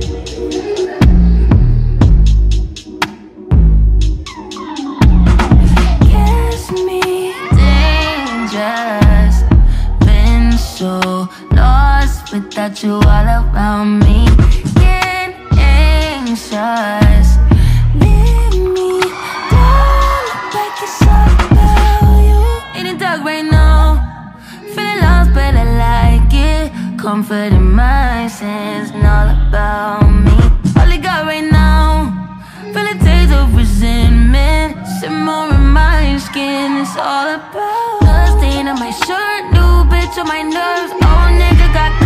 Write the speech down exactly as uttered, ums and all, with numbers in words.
Kiss me, dangerous. Been so lost without you all around me. Get anxious. Leave me down like it's all about you. In the dark right now, feeling lost but I like it. Comfort in my sins and all about me. All I got right now, feel a taste of resentment. Simmer in my skin, it's all about blood stain on my shirt, new bitch on my nerves. Oh nigga got